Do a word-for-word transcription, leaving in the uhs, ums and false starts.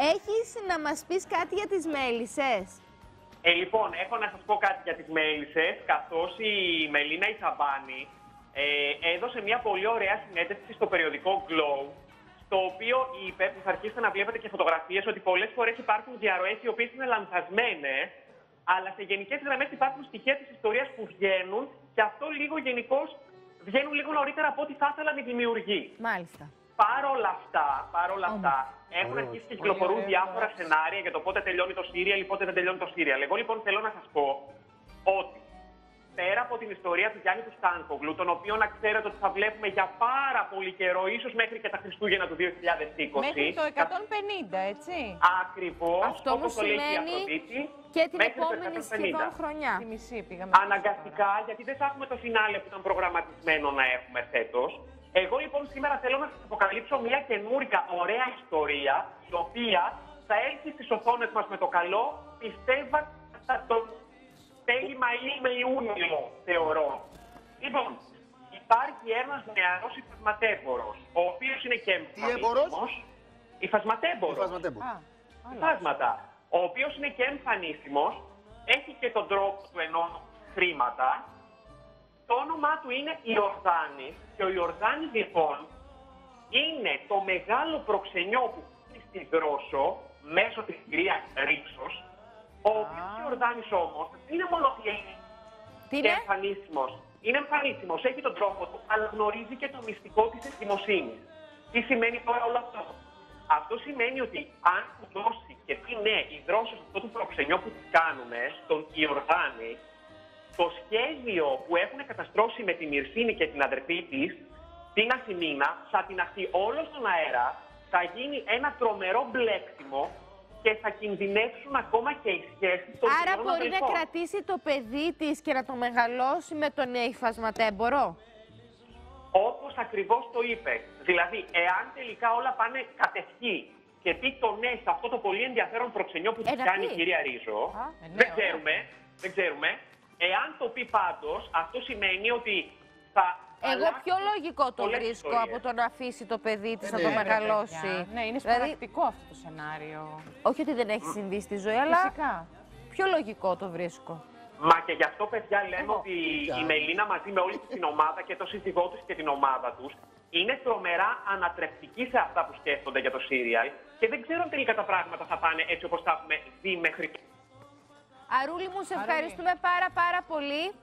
Έχεις να μας πεις κάτι για τις μέλισσες? Ε, λοιπόν, έχω να σας πω κάτι για τις μέλισσες, καθώς η Μελίνα Ιτσαμπάνη ε, έδωσε μια πολύ ωραία συνέντευξη στο περιοδικό Glow, στο οποίο είπε, που θα αρχίσετε να βλέπετε και φωτογραφίες, ότι πολλές φορές υπάρχουν διαρροές οι οποίες είναι λανθασμένες, αλλά σε γενικές γραμμές υπάρχουν στοιχεία της ιστορίας που βγαίνουν και αυτό λίγο γενικώς βγαίνουν λίγο νωρίτερα από ό,τι θα ήθελαν οι δημιουργοί. Μάλιστα. Παρ' όλα αυτά, παρ' όλα αυτά, έχουν αρχίσει και κυκλοφορούν διάφορα σενάρια για το πότε τελειώνει το σύριαλ ή πότε δεν τελειώνει το σύριαλ. Εγώ λοιπόν θέλω να σας πω ότι πέρα από την ιστορία του Γιάννη του Στάνκογλου, τον οποίο να ξέρετε ότι θα βλέπουμε για πάρα πολύ καιρό, ίσως μέχρι και τα Χριστούγεννα του δύο χιλιάδες είκοσι. Μέχρι το εκατόν πενήντα, έτσι. Ακριβώς, Αυτό μου όπως το λέει και η σημαίνει Αφροδίτη, και την μέχρι το επόμενη εκατόν πενήντα. σχεδόν χρονιά. Τη μισή πήγαμε. Αναγκαστικά, γιατί δεν θα έχουμε το φινάλε που ήταν προγραμματισμένο να έχουμε φέτος. Εγώ λοιπόν σήμερα θέλω να σας αποκαλύψω μια καινούρικα ωραία ιστορία, η οποία θα έλθει στις οθόνες μας με το καλό, πιστεύω το τέλη Μαΐου με Ιούνιο, θεωρώ. Λοιπόν, υπάρχει ένας νεαρός υφασματέμπορος, ο οποίος είναι και εμφανίσιμος. Υφασματέμπορος. Υφασματέμπορος. Υφάσματα. Ο οποίος είναι και εμφανίσιμος, έχει και τον τρόπο του ενώνει χρήματα. Το όνομά του είναι Ιορδάνης και ο Ιορδάνης λοιπόν είναι το μεγάλο προξενιό που είναι στη Δρόσο μέσω της κυρίας Ρίξος, ο οποίος ο Ιορδάνης όμως δεν είναι μόνο ότι είναι εμφανίσιμος, είναι εμφανίσιμος, έχει τον τρόπο του, αλλά γνωρίζει και το μυστικό της εγκυμοσύνης. Τι σημαίνει τώρα όλο αυτό? Αυτό σημαίνει ότι αν του δώσει και πει ναι, η Δρόσος αυτό το προξενιό που της κάνουμε στον Ιορδάνη, το σχέδιο που έχουν καταστρώσει με την Μυρσίνη και την αδερφή της, την Αθηνίνα, θα την αχθεί όλο στον αέρα, θα γίνει ένα τρομερό μπλέκτιμο και θα κινδυνεύσουν ακόμα και οι σχέσεις των Άρα δύο μπορεί αδελφών. να κρατήσει το παιδί της και να το μεγαλώσει με τον υφασματέμπορο. Όπως ακριβώς το είπε. Δηλαδή, εάν τελικά όλα πάνε κατευχή και πει το ναι σε αυτό το πολύ ενδιαφέρον προξενιό που της κάνει η κυρία Ρίζο, Α, ε, ναι, δεν ωραία. ξέρουμε, δεν ξέρουμε. Εάν το πει πάντως, αυτό σημαίνει ότι θα. Εγώ αλλάξει πιο λογικό το πολλές βρίσκω ιστορίες. από το να αφήσει το παιδί της Ε, να ναι, το ρε, μεγαλώσει. Παιδιά. Ναι, είναι Δηλαδή, σπαρακτικό αυτό το σενάριο. όχι ότι δεν έχει συμβεί στη ζωή, αλλά Φυσικά. πιο λογικό το βρίσκω. Μα και γι' αυτό, παιδιά, λέμε Εγώ. ότι Παιδιά. η Μελίνα μαζί με όλη την ομάδα και το σύζυγό της και την ομάδα τους είναι τρομερά ανατρεπτικοί σε αυτά που σκέφτονται για το σύριαλ και δεν ξέρω αν τελικά τα πράγματα θα πάνε έτσι όπως τα έχουμε δει μέχρι. Αρούλη μου, σε Αρούλη. ευχαριστούμε πάρα πάρα πολύ.